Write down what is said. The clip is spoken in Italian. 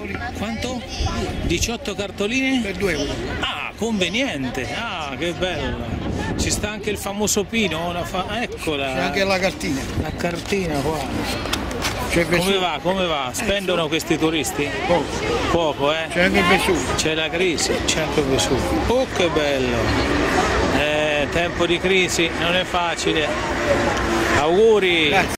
Quanto? 18 cartoline? Per 2 euro. Ah, conveniente. Ah, che bello. Ci sta anche il famoso pino? Eccola. C'è anche la cartina. La cartina qua. C'è Come va? Come va? Spendono questi turisti? Poco. Poco, eh? C'è anche il Vesuvio. C'è la crisi, c'è anche il Vesuvio. Oh, che bello! Tempo di crisi, non è facile. Auguri! Grazie.